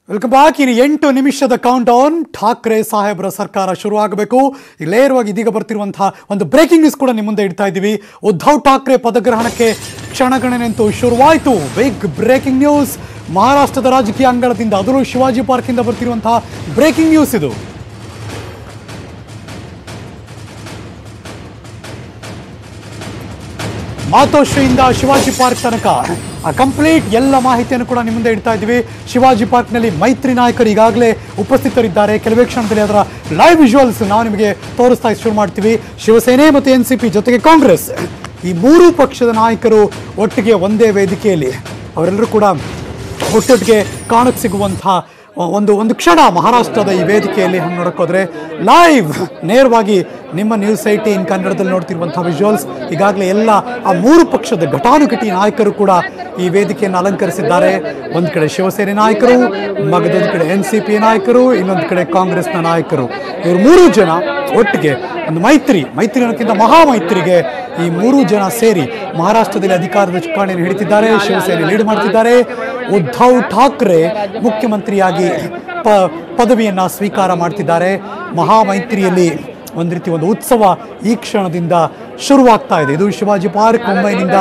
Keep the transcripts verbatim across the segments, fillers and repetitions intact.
Welcome back. ಇನ್ನು ಎಂಟು ನಿಮಿಷದ ಕೌಂಟ್ ಡೌನ್. ಠಾಕ್ರೆ ಸಾಹೇಬ್ರ ಸರ್ಕಾರ ಶುರುವಾಗಬೇಕು. ಈಗ ನೇರವಾಗಿ ಇದೀಗ ಬರ್ತಿರುವಂತಹ ಒಂದು ಬ್ರೇಕಿಂಗ್ ನ್ಯೂಸ್ ಕೂಡ ನಿಮ್ಮ ಮುಂದೆ ಇಡ್ತಾ ಇದ್ದೀವಿ. ಉದ್ಧವ್ ಠಾಕ್ರೆ ಪದಗ್ರಹಣಕ್ಕೆ ಕ್ಷಣಗಣನೆ ಅಂತೂ ಶುರುವಾಯಿತು. ಬಿಗ್ ಬ್ರೇಕಿಂಗ್ ನ್ಯೂಸ್ ಮಹಾರಾಷ್ಟ್ರದ ರಾಜಕೀಯ ಅಂಗಳದಿಂದ, ಅದರಲ್ಲೂ ಶಿವಾಜಿ ಪಾರ್ಕಿಂದ ಬರ್ತಿರುವಂತಹ ಬ್ರೇಕಿಂಗ್ ನ್ಯೂಸ್ ಇದು. ಮಾತೋಶ್ರೀಯಿಂದ ಶಿವಾಜಿ ಪಾರ್ಕ್ ತನಕ ಕಂಪ್ಲೀಟ್ ಎಲ್ಲ ಮಾಹಿತಿಯನ್ನು ಕೂಡ ನಿಮ್ಮ ಮುಂದೆ ಇಡ್ತಾ ಇದ್ದೀವಿ. ಶಿವಾಜಿ ಪಾರ್ಕ್ನಲ್ಲಿ ಮೈತ್ರಿ ನಾಯಕರು ಈಗಾಗಲೇ ಉಪಸ್ಥಿತರಿದ್ದಾರೆ. ಕೆಲವೇ ಕ್ಷಣದಲ್ಲಿ ಅದರ ಲೈವ್ ವಿಜುವಲ್ಸ್ ನಾವು ನಿಮಗೆ ತೋರಿಸ್ತಾ ಶುರು ಮಾಡ್ತೀವಿ. ಶಿವಸೇನೆ ಮತ್ತು ಎನ್ ಸಿ ಪಿ ಜೊತೆಗೆ ಕಾಂಗ್ರೆಸ್, ಈ ಮೂರೂ ಪಕ್ಷದ ನಾಯಕರು ಒಟ್ಟಿಗೆ ಒಂದೇ ವೇದಿಕೆಯಲ್ಲಿ ಅವರೆಲ್ಲರೂ ಕೂಡ ಒಟ್ಟೊಟ್ಟಿಗೆ ಕಾಣಕ್ಕೆ ಸಿಗುವಂತಹ ಒಂದು ಒಂದು ಕ್ಷಣ ಮಹಾರಾಷ್ಟ್ರದ ಈ ವೇದಿಕೆಯಲ್ಲಿ ಹಂಗೆ ನೋಡೋಕ್ಕೋದ್ರೆ ಲೈವ್ ನೇರವಾಗಿ ನಿಮ್ಮ ನ್ಯೂಸ್ ಏಟೀನ್ ಕನ್ನಡದಲ್ಲಿ ನೋಡ್ತಿರುವಂಥ ವಿಜುವಲ್ಸ್. ಈಗಾಗಲೇ ಎಲ್ಲ ಆ ಮೂರು ಪಕ್ಷದ ಘಟಾನುಘಟಿ ನಾಯಕರು ಕೂಡ ಈ ವೇದಿಕೆಯನ್ನು ಅಲಂಕರಿಸಿದ್ದಾರೆ. ಒಂದು ಕಡೆ ಶಿವಸೇನೆ ನಾಯಕರು, ಮಗದೊಂದು ಕಡೆ ಎನ್ ಸಿ ಪಿ ನಾಯಕರು, ಇನ್ನೊಂದು ಕಡೆ ಕಾಂಗ್ರೆಸ್ನ ನಾಯಕರು. ಇವರು ಮೂರು ಜನ ಒಟ್ಟಿಗೆ ಒಂದು ಮೈತ್ರಿ ಮೈತ್ರಿ ಅನ್ನೋಕ್ಕಿಂತ ಮಹಾಮೈತ್ರಿಗೆ ಈ ಮೂರು ಜನ ಸೇರಿ ಮಹಾರಾಷ್ಟ್ರದಲ್ಲಿ ಅಧಿಕಾರದ ಚುಕ್ಕಾಣಿಯನ್ನು ಹಿಡಿತಿದ್ದಾರೆ. ಶಿವಸೇನೆ ಲೀಡ್ ಮಾಡ್ತಿದ್ದಾರೆ. ಉದ್ಧವ್ ಠಾಕ್ರೆ ಮುಖ್ಯಮಂತ್ರಿಯಾಗಿ ಪ ಪದವಿಯನ್ನು ಸ್ವೀಕಾರ ಮಾಡ್ತಿದ್ದಾರೆ. ಮಹಾಮೈತ್ರಿಯಲ್ಲಿ ಒಂದು ರೀತಿ ಒಂದು ಉತ್ಸವ ಈ ಕ್ಷಣದಿಂದ ಶುರುವಾಗ್ತಾ ಇದೆ. ಇದು ಶಿವಾಜಿ ಪಾರ್ಕ್ ಮುಂಬೈನಿಂದ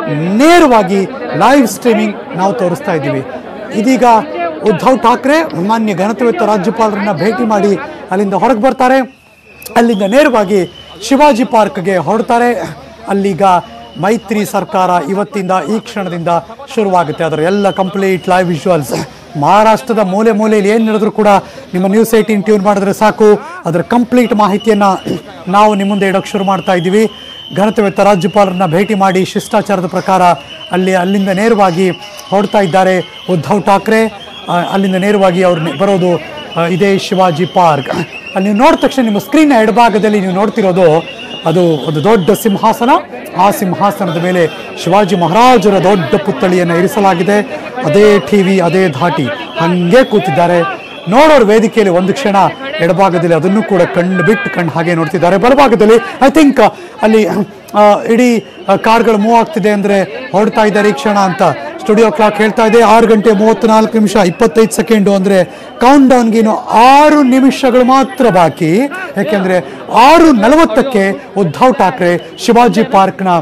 ನೇರವಾಗಿ ಲೈವ್ ಸ್ಟ್ರೀಮಿಂಗ್ ನಾವು ತೋರಿಸ್ತಾ ಇದ್ದೀವಿ. ಇದೀಗ ಉದ್ಧವ್ ಠಾಕ್ರೆ ಮಾನ್ಯ ಗಣತಂತ್ರ ರಾಜ್ಯಪಾಲರನ್ನ ಭೇಟಿ ಮಾಡಿ ಅಲ್ಲಿಂದ ಹೊರಗೆ ಬರ್ತಾರೆ. ಅಲ್ಲಿಂದ ನೇರವಾಗಿ ಶಿವಾಜಿ ಪಾರ್ಕ್ಗೆ ಹೊರಡ್ತಾರೆ. ಅಲ್ಲಿಗ ಮೈತ್ರಿ ಸರ್ಕಾರ ಇವತ್ತಿಂದ ಈ ಕ್ಷಣದಿಂದ ಶುರುವಾಗುತ್ತೆ. ಅದರ ಎಲ್ಲ ಕಂಪ್ಲೀಟ್ ಲೈವ್ ವಿಜುವಲ್ಸ್ ಮಹಾರಾಷ್ಟ್ರದ ಮೂಲೆ ಮೂಲೆಯಲ್ಲಿ ಏನು ನಡೆದ್ರು ಕೂಡ ನಿಮ್ಮ ನ್ಯೂಸ್ ಏಟೀನ್ ಟ್ಯೂನ್ ಮಾಡಿದ್ರೆ ಸಾಕು, ಅದರ ಕಂಪ್ಲೀಟ್ ಮಾಹಿತಿಯನ್ನು ನಾವು ನಿಮ್ಮ ಮುಂದೆ ಇಡೋಕ್ಕೆ ಶುರು ಮಾಡ್ತಾ ಇದ್ದೀವಿ. ಘನತೆವೆತ್ತ ರಾಜ್ಯಪಾಲರನ್ನ ಭೇಟಿ ಮಾಡಿ ಶಿಷ್ಟಾಚಾರದ ಪ್ರಕಾರ ಅಲ್ಲಿ ಅಲ್ಲಿಂದ ನೇರವಾಗಿ ಹೊರಡ್ತಾ ಇದ್ದಾರೆ ಉದ್ಧವ್ ಠಾಕ್ರೆ. ಅಲ್ಲಿಂದ ನೇರವಾಗಿ ಅವ್ರು ಬರೋದು ಇದೇ ಶಿವಾಜಿ ಪಾರ್ಕ್. ಅಲ್ಲಿ ನೀವು ನೋಡಿದ ತಕ್ಷಣ ನಿಮ್ಮ ಸ್ಕ್ರೀನ್ನ ಎಡಭಾಗದಲ್ಲಿ ನೀವು ನೋಡ್ತಿರೋದು ಅದು ಒಂದು ದೊಡ್ಡ ಸಿಂಹಾಸನ. ಆ ಸಿಂಹಾಸನದ ಮೇಲೆ ಶಿವಾಜಿ ಮಹಾರಾಜರ ದೊಡ್ಡ ಪುತ್ಥಳಿಯನ್ನು ಇರಿಸಲಾಗಿದೆ. ಅದೇ ಟಿವಿ, ಅದೇ ಧಾಟಿ ಹಾಗೆ ಕೂತಿದ್ದಾರೆ. ನೋಡೋರು ವೇದಿಕೆಯಲ್ಲಿ ಒಂದು ಕ್ಷಣ ಎಡಭಾಗದಲ್ಲಿ ಅದನ್ನು ಕೂಡ ಕಣ್ಣು ಬಿಟ್ಟು ಕಣ್ಣು ಹಾಗೆ ನೋಡ್ತಿದ್ದಾರೆ. ಬಲಭಾಗದಲ್ಲಿ ಐ ಥಿಂಕ್ ಅಲ್ಲಿ ಇಡೀ ಕಾರ್ಗಳು ಮೂವ್ ಆಗ್ತಿದೆ ಅಂದರೆ ಹೊರಡ್ತಾ ಇದ್ದಾರೆ ಈ ಕ್ಷಣ ಅಂತ ಸ್ಟುಡಿಯೋ ಕ್ಲಾಕ್ ಹೇಳ್ತಾ ಇದೆ. ಆರು ಗಂಟೆ ಮೂವತ್ತ್ನಾಲ್ಕು ನಿಮಿಷ ಇಪ್ಪತ್ತೈದು ಸೆಕೆಂಡು ಅಂದರೆ ಕೌಂಟ್ ಡೌನ್ಗಿನ್ನು ಆರು ನಿಮಿಷಗಳು ಮಾತ್ರ ಬಾಕಿ. ಯಾಕೆಂದರೆ ಆರು ನಲವತ್ತಕ್ಕೆ ಉದ್ಧವ್ ಠಾಕ್ರೆ ಶಿವಾಜಿ ಪಾರ್ಕ್ನ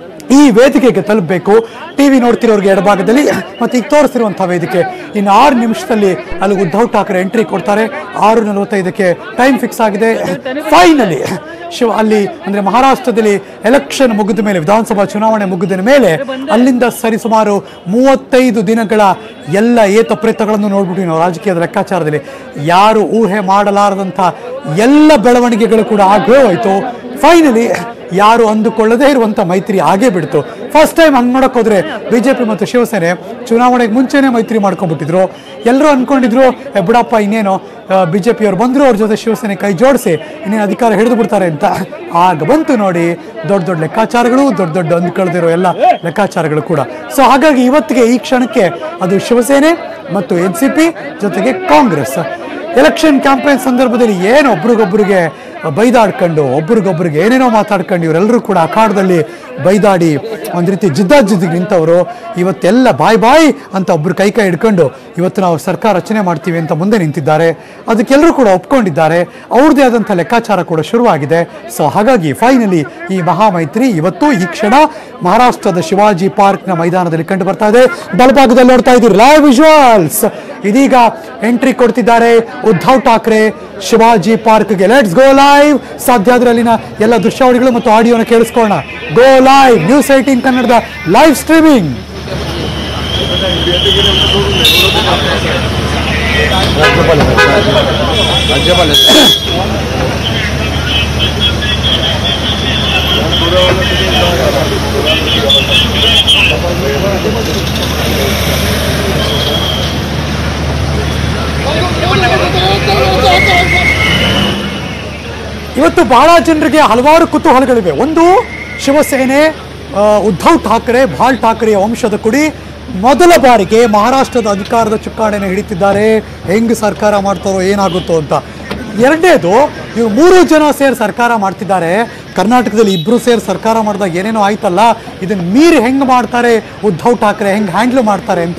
ಈ ವೇದಿಕೆಗೆ ತಲುಪಬೇಕು. ಟಿ ವಿ ನೋಡ್ತಿರೋರಿಗೆ ಎಡಭಾಗದಲ್ಲಿ ಮತ್ತು ಈಗ ತೋರಿಸಿರುವಂಥ ವೇದಿಕೆ ಇನ್ನು ಆರು ನಿಮಿಷದಲ್ಲಿ ಅಲ್ಲಿ ಉದ್ಧವ್ ಠಾಕ್ರೆ ಎಂಟ್ರಿ ಕೊಡ್ತಾರೆ. ಆರು ನಲವತ್ತೈದಕ್ಕೆ ಟೈಮ್ ಫಿಕ್ಸ್ ಆಗಿದೆ. ಫೈನಲಿ ಶಿವ ಅಲ್ಲಿ ಅಂದರೆ ಮಹಾರಾಷ್ಟ್ರದಲ್ಲಿ ಎಲೆಕ್ಷನ್ ಮುಗಿದ ಮೇಲೆ, ವಿಧಾನಸಭಾ ಚುನಾವಣೆ ಮುಗಿದ ಮೇಲೆ ಅಲ್ಲಿಂದ ಸರಿಸುಮಾರು ಮೂವತ್ತೈದು ದಿನಗಳ ಎಲ್ಲ ಏತಪ್ರೇತಗಳನ್ನು ನೋಡ್ಬಿಟ್ಟು ನಾವು ರಾಜಕೀಯದ ಲೆಕ್ಕಾಚಾರದಲ್ಲಿ ಯಾರು ಊಹೆ ಮಾಡಲಾರದಂಥ ಎಲ್ಲ ಬೆಳವಣಿಗೆಗಳು ಕೂಡ ಆಗೇ ಹೋಯಿತು. ಫೈನಲಿ ಯಾರು ಅಂದುಕೊಳ್ಳದೇ ಇರುವಂಥ ಮೈತ್ರಿ ಆಗೇ ಬಿಡ್ತು. ಫಸ್ಟ್ ಟೈಮ್ ಹಂಗೆ ನೋಡೋಕೆ ಹೋದರೆ ಬಿ ಜೆ ಪಿ ಮತ್ತು ಶಿವಸೇನೆ ಚುನಾವಣೆಗೆ ಮುಂಚೆನೇ ಮೈತ್ರಿ ಮಾಡ್ಕೊಂಡ್ಬಿಟ್ಟಿದ್ರು. ಎಲ್ಲರೂ ಅಂದ್ಕೊಂಡಿದ್ರು ಬಿಡಪ್ಪ ಇನ್ನೇನು ಬಿ ಜೆ ಪಿಯವ್ರು ಬಂದರು, ಅವ್ರ ಜೊತೆ ಶಿವಸೇನೆ ಕೈ ಜೋಡಿಸಿ ಇನ್ನೇನು ಅಧಿಕಾರ ಹಿಡಿದು ಬಿಡ್ತಾರೆ ಅಂತ. ಆಗ ಬಂತು ನೋಡಿ ದೊಡ್ಡ ದೊಡ್ಡ ಲೆಕ್ಕಾಚಾರಗಳು, ದೊಡ್ಡ ದೊಡ್ಡ ಅಂದ್ಕೊಳ್ದಿರೋ ಎಲ್ಲ ಲೆಕ್ಕಾಚಾರಗಳು ಕೂಡ. ಸೊ ಹಾಗಾಗಿ ಇವತ್ತಿಗೆ ಈ ಕ್ಷಣಕ್ಕೆ ಅದು ಶಿವಸೇನೆ ಮತ್ತು ಎನ್ ಸಿ ಪಿ ಜೊತೆಗೆ ಕಾಂಗ್ರೆಸ್ ಎಲೆಕ್ಷನ್ ಕ್ಯಾಂಪೇನ್ ಸಂದರ್ಭದಲ್ಲಿ ಏನು ಒಬ್ರಿಗೊಬ್ರಿಗೆ ಬೈದಾಡ್ಕೊಂಡು ಒಬ್ರಿಗೊಬ್ರಿಗೆ ಏನೇನೋ ಮಾತಾಡ್ಕೊಂಡು ಇವರೆಲ್ಲರೂ ಕೂಡ ಅಖಾಡದಲ್ಲಿ ಬೈದಾಡಿ ಒಂದು ರೀತಿ ಜಿದ್ದಾಜಿದ್ದಿಗೆ ನಿಂತವರು ಇವತ್ತೆಲ್ಲ ಬಾಯ್ ಬಾಯ್ ಅಂತ ಒಬ್ರು ಕೈ ಕೈ ಹಿಡ್ಕೊಂಡು ಇವತ್ತು ನಾವು ಸರ್ಕಾರ ರಚನೆ ಮಾಡ್ತೀವಿ ಅಂತ ಮುಂದೆ ನಿಂತಿದ್ದಾರೆ. ಅದಕ್ಕೆಲ್ಲರೂ ಕೂಡ ಒಪ್ಕೊಂಡಿದ್ದಾರೆ. ಅವ್ರದ್ದೇ ಆದಂಥ ಲೆಕ್ಕಾಚಾರ ಕೂಡ ಶುರುವಾಗಿದೆ. ಸೊ ಹಾಗಾಗಿ ಫೈನಲಿ ಈ ಮಹಾಮೈತ್ರಿ ಇವತ್ತು ಈ ಕ್ಷಣ ಮಹಾರಾಷ್ಟ್ರದ ಶಿವಾಜಿ ಪಾರ್ಕ್ನ ಮೈದಾನದಲ್ಲಿ ಕಂಡು ಬರ್ತಾ ಇದೆ. ಬಲಭಾಗದಲ್ಲಿ ನೋಡ್ತಾ ಇದ್ದೀರಿ ಲೈವ್ ವಿಜುವಲ್ಸ್. ಇದೀಗ ಎಂಟ್ರಿ ಕೊಡ್ತಿದ್ದಾರೆ ಉದ್ಧವ್ ಠಾಕ್ರೆ ಶಿವಾಜಿ ಪಾರ್ಕ್ಗೆ. Let's go live. ಸಾಧ್ಯ ಆದ್ರೆ ಅಲ್ಲಿನ ಎಲ್ಲ ದೃಶ್ಯಾವಳಿಗಳು ಮತ್ತು ಆಡಿಯೋನ ಕೇಳಿಸ್ಕೊಳ್ಳೋಣ. ಗೋ ಲೈವ್ ನ್ಯೂಸ್ ಏಟೀನ್ ಕನ್ನಡದ ಲೈವ್ ಸ್ಟ್ರೀಮಿಂಗ್. ಇವತ್ತು ಬಹಳ ಜನರಿಗೆ ಹಲವಾರು ಕುತೂಹಲಗಳಿವೆ. ಒಂದು, ಶಿವಸೇನೆ ಉದ್ಧವ್ ಠಾಕ್ರೆ ಬಾಳ್ ಠಾಕ್ರೆಯ ವಂಶದ ಕುಡಿ ಮೊದಲ ಬಾರಿಗೆ ಮಹಾರಾಷ್ಟ್ರದ ಅಧಿಕಾರದ ಚುಕ್ಕಾಣಿಯನ್ನು ಹಿಡಿತಿದ್ದಾರೆ. ಹೆಂಗೆ ಸರ್ಕಾರ ಮಾಡ್ತಾರೋ ಏನಾಗುತ್ತೋ ಅಂತ. ಎರಡನೇದು, ಇವರು ಮೂರು ಜನ ಸೇರಿ ಸರ್ಕಾರ ಮಾಡ್ತಿದ್ದಾರೆ. ಕರ್ನಾಟಕದಲ್ಲಿ ಇಬ್ಬರು ಸೇರಿ ಸರ್ಕಾರ ಮಾಡಿದಾಗ ಏನೇನೋ ಆಯ್ತಲ್ಲ, ಇದನ್ನು ಮೀರಿ ಹೆಂಗೆ ಮಾಡ್ತಾರೆ ಉದ್ಧವ್ ಠಾಕ್ರೆ, ಹೆಂಗೆ ಹ್ಯಾಂಡ್ಲ್ ಮಾಡ್ತಾರೆ ಅಂತ.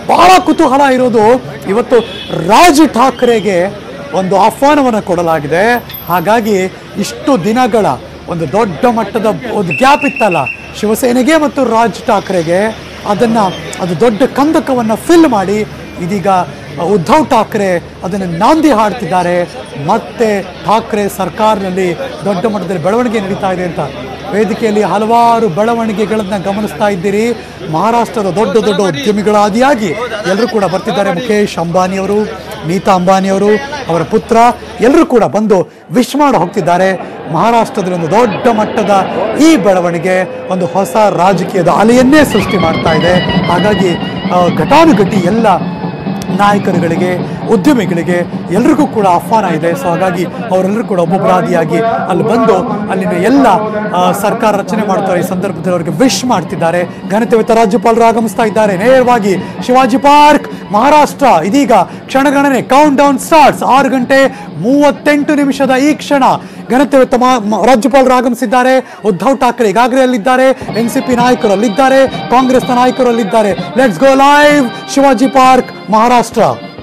ಬಹಳ ಕುತೂಹಲ ಇರೋದು ಇವತ್ತು ರಾಜ್ ಠಾಕ್ರೆಗೆ ಒಂದು ಆಹ್ವಾನವನ್ನು ಕೊಡಲಾಗಿದೆ. ಹಾಗಾಗಿ ಇಷ್ಟು ದಿನಗಳ ಒಂದು ದೊಡ್ಡ ಮಟ್ಟದ ಒಂದು ಗ್ಯಾಪ್ ಇತ್ತಲ್ಲ ಶಿವಸೇನೆಗೆ ಮತ್ತು ರಾಜ್ ಠಾಕ್ರೆಗೆ, ಅದನ್ನು ಅದು ದೊಡ್ಡ ಕಂದಕವನ್ನು ಫಿಲ್ ಮಾಡಿ ಇದೀಗ ಉದ್ಧವ್ ಠಾಕ್ರೆ ಅದನ್ನು ನಾಂದಿ ಹಾಡ್ತಿದ್ದಾರೆ. ಮತ್ತೆ ಠಾಕ್ರೆ ಸರ್ಕಾರದಲ್ಲಿ ದೊಡ್ಡ ಮಟ್ಟದಲ್ಲಿ ಬೆಳವಣಿಗೆ ನಡೀತಾ ಇದೆ ಅಂತ ವೇದಿಕೆಯಲ್ಲಿ ಹಲವಾರು ಬೆಳವಣಿಗೆಗಳನ್ನು ಗಮನಿಸ್ತಾ ಇದ್ದೀರಿ. ಮಹಾರಾಷ್ಟ್ರದ ದೊಡ್ಡ ದೊಡ್ಡ ಉದ್ಯಮಿಗಳ ಆದಿಯಾಗಿ ಎಲ್ಲರೂ ಕೂಡ ಬರ್ತಿದ್ದಾರೆ. ಮುಖೇಶ್ ಅಂಬಾನಿಯವರು, ನೀತಾ ಅಂಬಾನಿಯವರು, ಅವರ ಪುತ್ರ ಎಲ್ಲರೂ ಕೂಡ ಬಂದು ವಿಶ್ ಮಾಡಿ ಹೋಗ್ತಿದ್ದಾರೆ. ಮಹಾರಾಷ್ಟ್ರದಲ್ಲಿ ಒಂದು ದೊಡ್ಡ ಮಟ್ಟದ ಈ ಬೆಳವಣಿಗೆ ಒಂದು ಹೊಸ ರಾಜಕೀಯದ ಅಲೆಯನ್ನೇ ಸೃಷ್ಟಿ ಮಾಡ್ತಾ ಇದೆ. ಹಾಗಾಗಿ ಘಟಾನುಘಟಿ ಎಲ್ಲ ನಾಯಕರುಗಳಿಗೆ, ಉದ್ಯಮಿಗಳಿಗೆ ಎಲ್ರಿಗೂ ಕೂಡ ಆಹ್ವಾನ ಇದೆ. ಸೊ ಹಾಗಾಗಿ ಅವರೆಲ್ಲರೂ ಕೂಡ ಒಬ್ಬೊಬ್ಬರಾದಿಯಾಗಿ ಅಲ್ಲಿ ಬಂದು ಅಲ್ಲಿನ ಎಲ್ಲ ಸರ್ಕಾರ ರಚನೆ ಮಾಡ್ತಾರೆ. ಈ ಸಂದರ್ಭದಲ್ಲಿ ಅವರಿಗೆ ವಿಶ್ ಮಾಡ್ತಿದ್ದಾರೆ. ಘನತೆಯುತ ರಾಜ್ಯಪಾಲರು ಆಗಮಿಸ್ತಾ ಇದ್ದಾರೆ. ನೇರವಾಗಿ ಶಿವಾಜಿ ಪಾರ್ಕ್ ಮಹಾರಾಷ್ಟ್ರ ಇದೀಗ ಕ್ಷಣಗಣನೆ ಕೌಂಟ್ ಡೌನ್ ಸ್ಟಾರ್ಟ್ಸ್. ಆರು ಗಂಟೆ ಮೂವತ್ತೆಂಟು ನಿಮಿಷದ ಈ ಕ್ಷಣ ಘನತೆಯುತ ರಾಜ್ಯಪಾಲರು ಆಗಮಿಸಿದ್ದಾರೆ. ಉದ್ಧವ್ ಠಾಕ್ರೆ ಈಗಾಗಲೇ ಅಲ್ಲಿದ್ದಾರೆ. ಎನ್ ಸಿ ಪಿ ನಾಯಕರು ಅಲ್ಲಿದ್ದಾರೆ. ಕಾಂಗ್ರೆಸ್ನ ನಾಯಕರು ಅಲ್ಲಿದ್ದಾರೆ. Let's go live Shivaji park Maharashtra.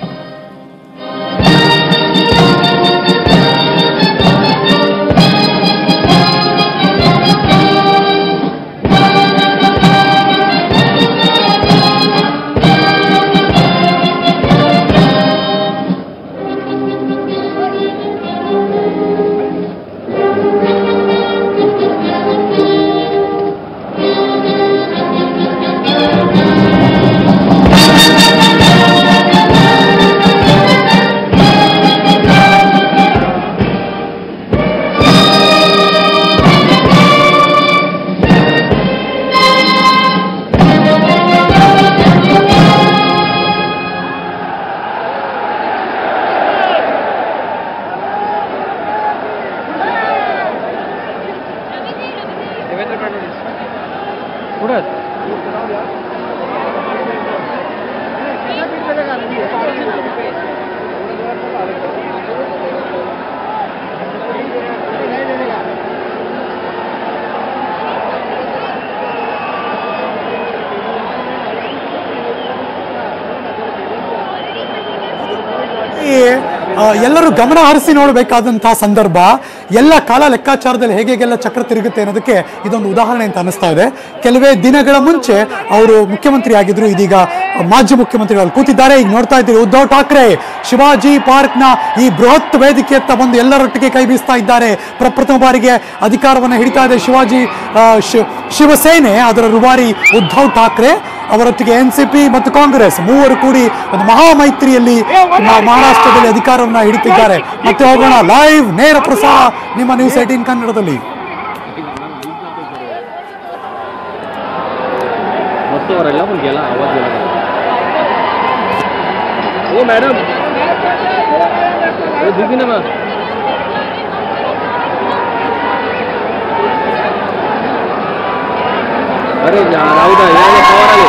ಎಲ್ಲರೂ ಗಮನ ಹರಿಸಿ ನೋಡಬೇಕಾದಂತಹ ಸಂದರ್ಭ. ಎಲ್ಲ ಕಾಲ ಲೆಕ್ಕಾಚಾರದಲ್ಲಿ ಹೇಗೆಲ್ಲ ಚಕ್ರ ತಿರುಗುತ್ತೆ ಅನ್ನೋದಕ್ಕೆ ಇದೊಂದು ಉದಾಹರಣೆ ಅಂತ ಅನಿಸ್ತಾ ಇದೆ. ಕೆಲವೇ ದಿನಗಳ ಮುಂಚೆ ಅವರು ಮುಖ್ಯಮಂತ್ರಿ ಆಗಿದ್ರು, ಇದೀಗ ಮಾಜಿ ಮುಖ್ಯಮಂತ್ರಿಗಳು ಕೂತಿದ್ದಾರೆ. ಈಗ ನೋಡ್ತಾ ಇದ್ದೀರಿ ಉದ್ಧವ್ ಠಾಕ್ರೆ ಶಿವಾಜಿ ಪಾರ್ಕ್ನ ಈ ಬೃಹತ್ ವೇದಿಕೆಯತ್ತ ಬಂದು ಎಲ್ಲರೊಟ್ಟಿಗೆ ಕೈ ಬೀಸ್ತಾ ಇದ್ದಾರೆ. ಪ್ರಪ್ರಥಮ ಬಾರಿಗೆ ಅಧಿಕಾರವನ್ನು ಹಿಡಿತಾ ಇದೆ ಶಿವಾಜಿ ಶಿವಸೇನೆ. ಅದರ ರೂವಾರಿ ಉದ್ಧವ್ ಠಾಕ್ರೆ, ಅವರೊಟ್ಟಿಗೆ ಎನ್ ಸಿ ಪಿ ಮತ್ತು ಕಾಂಗ್ರೆಸ್ ಮೂವರು ಕೂಡಿ ಒಂದು ಮಹಾಮೈತ್ರಿಯಲ್ಲಿ ಮಹಾರಾಷ್ಟ್ರದಲ್ಲಿ ಅಧಿಕಾರವನ್ನ ಹಿಡಿತಿದ್ದಾರೆ. ಮತ್ತೆ ಹೋಗೋಣ ಲೈವ್ ನೇರ ಪ್ರಸಾರ ನಿಮ್ಮ ನ್ಯೂಸ್ ಏಟೀನ್ ಕನ್ನಡದಲ್ಲಿ. अरे राहू द्या यायला पवार आले.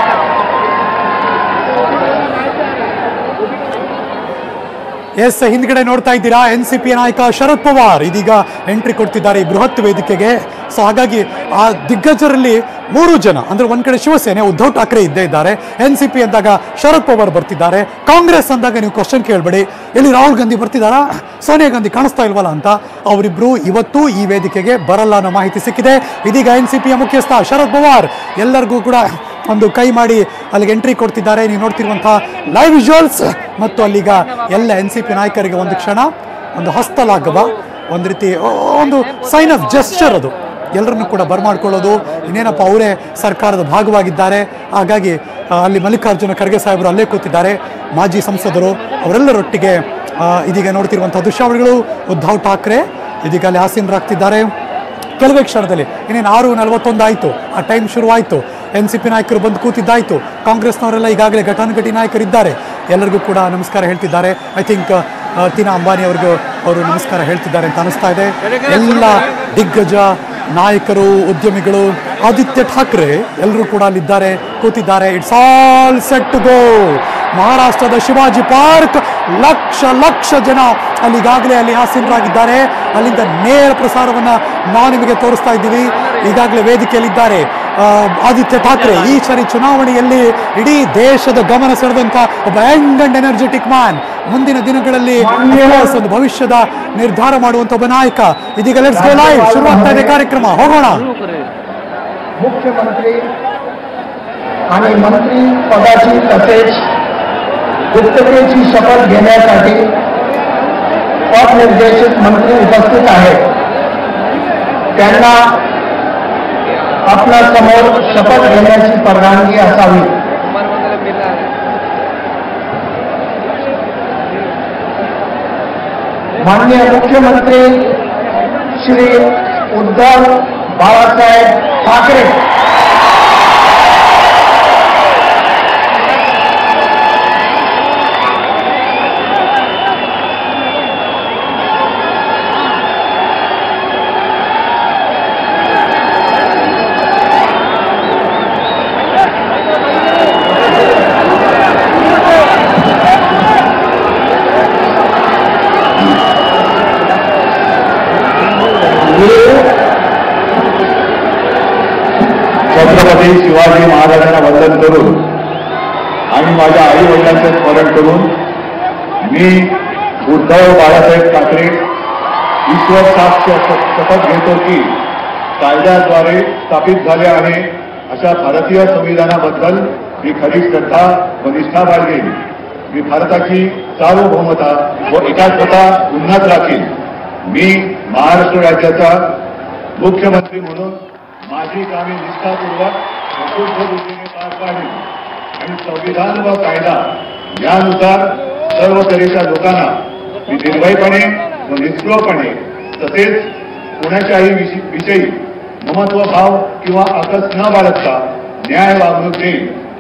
ಎಸ್, ಹಿಂದ್ಗಡೆ ನೋಡ್ತಾ ಇದ್ದೀರಾ ಎನ್ ಸಿ ಪಿ ನಾಯಕ ಶರದ್ ಪವಾರ್ ಇದೀಗ ಎಂಟ್ರಿ ಕೊಡ್ತಿದ್ದಾರೆ ಈ ಬೃಹತ್ ವೇದಿಕೆಗೆ. ಸೊ ಹಾಗಾಗಿ ಆ ದಿಗ್ಗಜರಲ್ಲಿ ಮೂರು ಜನ ಅಂದ್ರೆ ಒಂದ್ ಕಡೆ ಶಿವಸೇನೆ ಉದ್ಧವ್ ಠಾಕ್ರೆ ಇದ್ದೇ ಇದ್ದಾರೆ. ಎನ್ ಸಿ ಪಿ ಅಂದಾಗ ಶರದ್ ಪವಾರ್ ಬರ್ತಿದ್ದಾರೆ. ಕಾಂಗ್ರೆಸ್ ಅಂದಾಗ ನೀವು ಕ್ವಶನ್ ಕೇಳಬೇಡಿ, ಎಲ್ಲಿ ರಾಹುಲ್ ಗಾಂಧಿ ಬರ್ತಿದ್ದಾರಾ, ಸೋನಿಯಾ ಗಾಂಧಿ ಕಾಣಿಸ್ತಾ ಇಲ್ವಲ್ಲ ಅಂತ. ಅವರಿಬ್ರು ಇವತ್ತು ಈ ವೇದಿಕೆಗೆ ಬರಲ್ಲ ಅನ್ನೋ ಮಾಹಿತಿ ಸಿಕ್ಕಿದೆ. ಇದೀಗ ಎನ್ ಸಿ ಪಿಯ ಮುಖ್ಯಸ್ಥ ಶರದ್ ಪವಾರ್ ಎಲ್ಲರಿಗೂ ಕೂಡ ಒಂದು ಕೈ ಮಾಡಿ ಅಲ್ಲಿಗೆ ಎಂಟ್ರಿ ಕೊಡ್ತಿದ್ದಾರೆ. ನೀವು ನೋಡ್ತಿರುವಂತಹ ಲೈವ್ ವಿಜುವಲ್ಸ್. ಮತ್ತು ಅಲ್ಲಿಗ ಎಲ್ಲ ಎನ್ ಸಿ ಪಿ ನಾಯಕರಿಗೆ ಒಂದು ಕ್ಷಣ ಒಂದು ಹಸ್ತಲಾಘವ, ಒಂದು ರೀತಿ ಒಂದು ಸೈನ್ ಆಫ್ ಜೆಸ್ಚರ್, ಅದು ಎಲ್ಲರನ್ನು ಕೂಡ ಬರಮಾಡ್ಕೊಳ್ಳೋದು. ಇನ್ನೇನಪ್ಪ ಅವರೇ ಸರ್ಕಾರದ ಭಾಗವಾಗಿದ್ದಾರೆ. ಹಾಗಾಗಿ ಅಲ್ಲಿ ಮಲ್ಲಿಕಾರ್ಜುನ ಖರ್ಗೆ ಸಾಹೇಬರು ಅಲ್ಲೇ ಕೂತಿದ್ದಾರೆ, ಮಾಜಿ ಸಂಸದರು, ಅವರೆಲ್ಲರೊಟ್ಟಿಗೆ ಇದೀಗ ನೋಡ್ತಿರುವಂತಹ ದೃಶ್ಯಾವಳಿಗಳು. ಉದ್ಧವ್ ಠಾಕ್ರೆ ಇದೀಗ ಅಲ್ಲಿ ಆಸೀನರಾಗ್ತಿದ್ದಾರೆ. ಕೆಲವೇ ಕ್ಷಣದಲ್ಲಿ ಇನ್ನೇನು ಆರು ನಲವತ್ತೊಂದು ಆಯಿತು, ಆ ಟೈಮ್ ಶುರುವಾಯಿತು. ಎನ್ ಸಿ ಪಿ ನಾಯಕರು ಬಂದು ಕೂತಿದ್ದಾಯಿತು. ಕಾಂಗ್ರೆಸ್ನವರೆಲ್ಲ ಈಗಾಗಲೇ ಘಟಾನುಘಟಿ ನಾಯಕರಿದ್ದಾರೆ, ಎಲ್ಲರಿಗೂ ಕೂಡ ನಮಸ್ಕಾರ ಹೇಳ್ತಿದ್ದಾರೆ. ಐ ಥಿಂಕ್ ತೀನಾ ಅಂಬಾನಿ ಅವ್ರಿಗೂ ಅವರು ನಮಸ್ಕಾರ ಹೇಳ್ತಿದ್ದಾರೆ ಅಂತ ಅನಿಸ್ತಾ ಇದೆ. ಎಲ್ಲ ದಿಗ್ಗಜ ನಾಯಕರು, ಉದ್ಯಮಿಗಳು, ಆದಿತ್ಯ ಠಾಕ್ರೆ ಎಲ್ಲರೂ ಕೂಡ ಅಲ್ಲಿದ್ದಾರೆ, ಕೂತಿದ್ದಾರೆ. It's all set to go. ಮಹಾರಾಷ್ಟ್ರದ ಶಿವಾಜಿ ಪಾರ್ಕ್, ಲಕ್ಷ ಲಕ್ಷ ಜನ ಅಲ್ಲಿಗಾಗಲೇ ಅಲ್ಲಿ ಆಸೀನರಾಗಿದ್ದಾರೆ. ಅಲ್ಲಿಂದ ನೇರ ಪ್ರಸಾರವನ್ನು ನಾವು ನಿಮಗೆ ತೋರಿಸ್ತಾ ಇದ್ದೀವಿ. ಈಗಾಗಲೇ ವೇದಿಕೆಯಲ್ಲಿದ್ದಾರೆ ಆದಿತ್ಯ ಠಾಕ್ರೆ ಈ ಸರಿ ಚುನಾವಣೆಯಲ್ಲಿ ಇಡೀ ದೇಶದ ಗಮನ ಸೆಳೆದಂತ ಒಬ್ಬ ಯಂಗ್ ಅಂಡ್ ಎನರ್ಜೆಟಿಕ್ ಮ್ಯಾನ್, ಮುಂದಿನ ದಿನಗಳಲ್ಲಿ ಒಂದು ಭವಿಷ್ಯದ ನಿರ್ಧಾರ ಮಾಡುವಂತ ಒಬ್ಬ ನಾಯಕ. ಇದೀಗ ಲೆಟ್ಸ್ ಗೋ ಲೈವ್ ಶುರುವಾಗ್ತಾ ಇದೆ ಕಾರ್ಯಕ್ರಮ, ಹೋಗೋಣ. मुख्यमंत्री आणि मंत्री पदाची तसेच गुप्ततेची शपथ घेण्यासाठी पदनिर्देशित मंत्री उपस्थित आहेत. त्यांना आपल्या समोर शपथ घेण्याची परवानगी असावी. माननीय मुख्यमंत्री श्री उद्धव बाळासाहेब ठाकरे छत्रपती शिवाजी महाराजांना वंदन करून आणि माझ्या आई वडिलांचे स्मरण करून मी उद्धव बाळासाहेब ठाकरे ईश्वर साक्ष शपथ घेतो की कायद्याद्वारे स्थापित झाले आहे अशा भारतीय संविधानाबद्दल मी खरी श्रद्धा व निष्ठा बाळगेन. मी भारताची सार्वभौमता व एकात्मता उन्नत राखीन. मी महाराष्ट्र राज्याचा मुख्यमंत्री म्हणून माझी कामे निष्ठापूर्वक प्रबुद्ध रीतीने पार पाडली आणि संविधान व कायदा यानुसार सर्व तऱ्हेच्या लोकांना मी निर्भयपणे व निष्क्रियपणे तसेच कोणाच्याही विषयी ममत्व भाव किंवा आकस न बाळगता न्याय वागणूक देईन.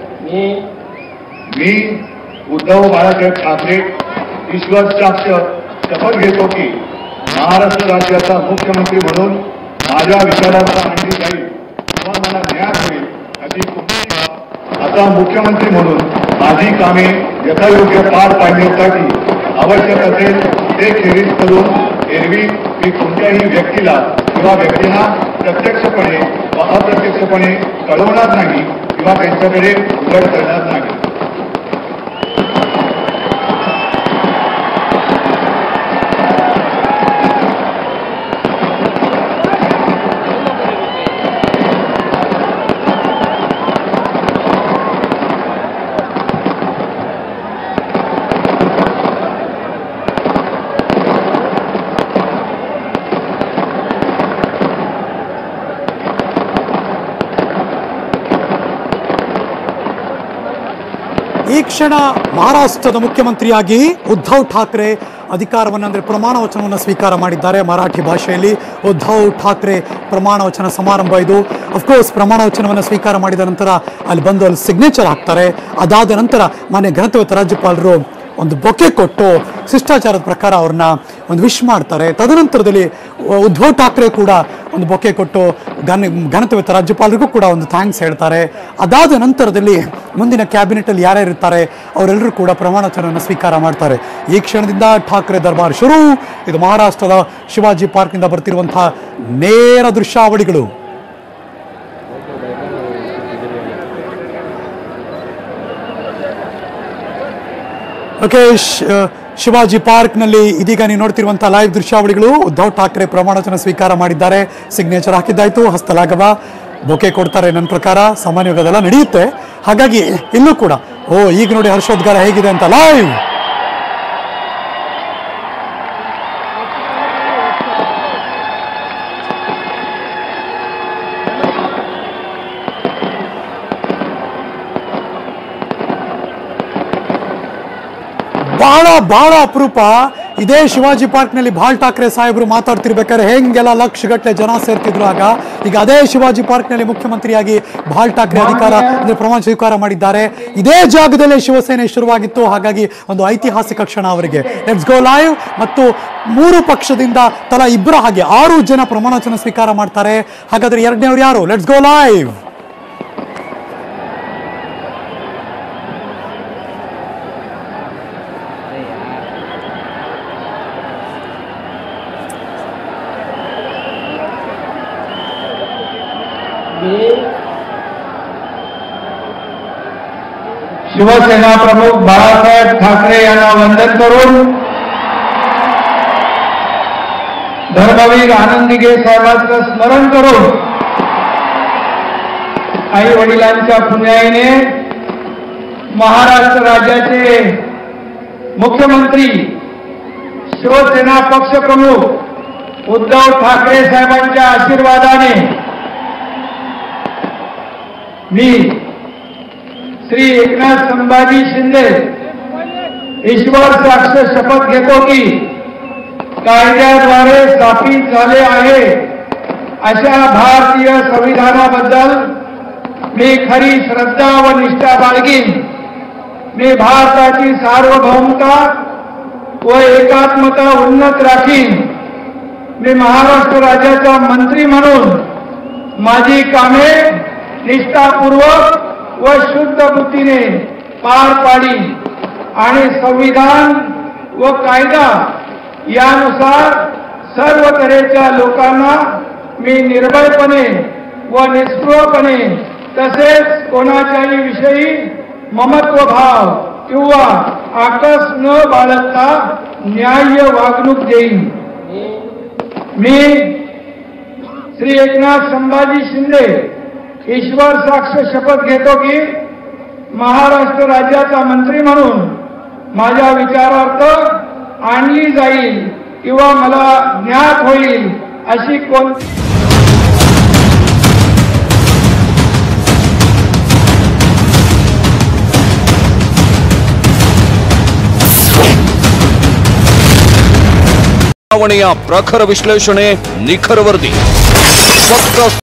मी उद्धव बाळासाहेब ठाकरे ईश्वर साक्ष शपथ घेतो की महाराष्ट्र राज्याचा मुख्यमंत्री म्हणून माझ्या विचारांचा मांडली जाईल किंवा मला न्याय होईल अशी कोणतीही आता मुख्यमंत्री म्हणून माझी कामे यथायोग्य पार पाडण्यासाठी आवश्यक असेल ते खेरीज करून एरवी मी कोणत्याही व्यक्तीला किंवा व्यक्तींना प्रत्यक्षपणे व अप्रत्यक्षपणे कळवणार नाही किंवा त्यांच्याकडे उघड करणार नाही. ಈ ಕ್ಷಣ ಮಹಾರಾಷ್ಟ್ರದ ಮುಖ್ಯಮಂತ್ರಿಯಾಗಿ ಉದ್ಧವ್ ಠಾಕ್ರೆ ಅಧಿಕಾರವನ್ನು ಅಂದರೆ ಪ್ರಮಾಣ ವಚನವನ್ನು ಸ್ವೀಕಾರ ಮಾಡಿದ್ದಾರೆ. ಮರಾಠಿ ಭಾಷೆಯಲ್ಲಿ ಉದ್ಧವ್ ಠಾಕ್ರೆ ಪ್ರಮಾಣ ವಚನ ಸಮಾರಂಭ ಇದು. ಅಫ್ಕೋರ್ಸ್ ಪ್ರಮಾಣ ವಚನವನ್ನು ಸ್ವೀಕಾರ ಮಾಡಿದ ನಂತರ ಅಲ್ಲಿ ಬಂದು ಅಲ್ಲಿ ಸಿಗ್ನೇಚರ್ ಹಾಕ್ತಾರೆ. ಅದಾದ ನಂತರ ಮಾನ್ಯ ಘನತೆಯುತ ರಾಜ್ಯಪಾಲರು ಒಂದು ಬೊಕೆ ಕೊಟ್ಟು ಶಿಷ್ಟಾಚಾರದ ಪ್ರಕಾರ ಅವ್ರನ್ನ ಒಂದು ವಿಶ್ ಮಾಡ್ತಾರೆ. ತದನಂತರದಲ್ಲಿ ಉದ್ಧವ್ ಠಾಕ್ರೆ ಕೂಡ ಒಂದು ಬೊಕೆ ಕೊಟ್ಟು ಘನ ಘನತೆಯುತ ರಾಜ್ಯಪಾಲರಿಗೂ ಕೂಡ ಒಂದು ಥ್ಯಾಂಕ್ಸ್ ಹೇಳ್ತಾರೆ. ಅದಾದ ನಂತರದಲ್ಲಿ ಮುಂದಿನ ಕ್ಯಾಬಿನೆಟಲ್ಲಿ ಯಾರ್ಯಾರು ಇರ್ತಾರೆ ಅವರೆಲ್ಲರೂ ಕೂಡ ಪ್ರಮಾಣ ವಚನವನ್ನು ಸ್ವೀಕಾರ ಮಾಡ್ತಾರೆ. ಈ ಕ್ಷಣದಿಂದ ಠಾಕ್ರೆ ದರ್ಬಾರ್ ಶುರು. ಇದು ಮಹಾರಾಷ್ಟ್ರದ ಶಿವಾಜಿ ಪಾರ್ಕ್ನಿಂದ ಬರ್ತಿರುವಂತಹ ನೇರ ದೃಶ್ಯಾವಳಿಗಳು. ಓಕೆ, ಶಿವಾಜಿ ಪಾರ್ಕ್ನಲ್ಲಿ ಇದೀಗ ನೀವು ನೋಡ್ತಿರುವಂತಹ ಲೈವ್ ದೃಶ್ಯಾವಳಿಗಳು. ಉದ್ಧವ್ ಠಾಕ್ರೆ ಪ್ರಮಾಣ ವಚನ ಸ್ವೀಕಾರ ಮಾಡಿದ್ದಾರೆ. ಸಿಗ್ನೇಚರ್ ಹಾಕಿದ್ದಾಯ್ತು, ಹಸ್ತಲಾಘವ, ಬೊಕೆ ಕೊಡ್ತಾರೆ. ನನ್ನ ಪ್ರಕಾರ ಸಾಮಾನ್ಯವಾಗಿ ಅದೆಲ್ಲ ನಡೆಯುತ್ತೆ. ಹಾಗಾಗಿ ಇಲ್ಲೂ ಕೂಡ ಓ ಈಗ ನೋಡಿ ಹರ್ಷೋದ್ಗಾರ ಹೇಗಿದೆ ಅಂತ ಲೈವ್. ಬಹಳ ಬಹಳ ಅಪರೂಪ. ಇದೇ ಶಿವಾಜಿ ಪಾರ್ಕ್ನಲ್ಲಿ ಬಾಳ್ ಠಾಕ್ರೆ ಸಾಹೇಬರು ಮಾತಾಡ್ತಿರ್ಬೇಕಾದ್ರೆ ಹೆಂಗೆಲ್ಲ ಲಕ್ಷ ಗಟ್ಟಲೆ ಜನ ಸೇರ್ತಿದ್ರು ಆಗ. ಈಗ ಅದೇ ಶಿವಾಜಿ ಪಾರ್ಕ್ನಲ್ಲಿ ಮುಖ್ಯಮಂತ್ರಿಯಾಗಿ ಬಾಳ್ ಠಾಕ್ರೆ ಅಧಿಕಾರ ಅಂದ್ರೆ ಪ್ರಮಾಣ ಸ್ವೀಕಾರ ಮಾಡಿದ್ದಾರೆ. ಇದೇ ಜಾಗದಲ್ಲೇ ಶಿವಸೇನೆ ಶುರುವಾಗಿತ್ತು. ಹಾಗಾಗಿ ಒಂದು ಐತಿಹಾಸಿಕ ಕ್ಷಣ ಅವರಿಗೆ. Let's go live. ಮತ್ತು ಮೂರು ಪಕ್ಷದಿಂದ ತಲಾ ಇಬ್ಬರ ಹಾಗೆ ಆರು ಜನ ಪ್ರಮಾಣ ವಚನ ಸ್ವೀಕಾರ ಮಾಡ್ತಾರೆ. ಹಾಗಾದ್ರೆ ಎರಡನೇವ್ರು ಯಾರು? Let's go live. शिवसेना प्रमुख बाळासाहेब ठाकरे यांना वंदन करून धर्मवीर आनंदीगे साहेबांचं स्मरण करून आई वडिलांच्या पुण्याईने महाराष्ट्र राज्याचे मुख्यमंत्री शिवसेना पक्षप्रमुख उद्धव ठाकरे साहेबांच्या आशीर्वादाने मी श्री एकनाथ संभाजी शिंदे ईश्वर साक्ष शपथ घेतो की कायद्याद्वारे स्थापित झाले आहे अशा भारतीय संविधानाबद्दल मी खरी श्रद्धा व निष्ठा बाळगीन. मी भारताची सार्वभौमता व एकात्मता उन्नत राखीन. मी महाराष्ट्र राज्याचा मंत्री म्हणून माझी कामे निष्ठापूर्वक व शुद्ध बुद्धीने पार पाडी आणि संविधान व कायदा यानुसार सर्व तऱ्हेच्या लोकांना मी निर्भयपणे व निष्ठुरपणे तसेच कोणाच्याही विषयी ममत्व भाव किंवा आकस न बाळगता न्याय्य वागणूक देईन. मी श्री एकनाथ संभाजी शिंदे ईश्वर साक्ष शपथ घेतो की महाराष्ट्र राज्याचा मंत्री म्हणून माझ्या विचारार्थ आणली जाईल किंवा मला ज्ञात होईल अशी कोणती ಚುನಾವಣೆಯ ಪ್ರಖರ ವಿಶ್ಲೇಷಣೆ, ನಿಖರ ವರದಿ.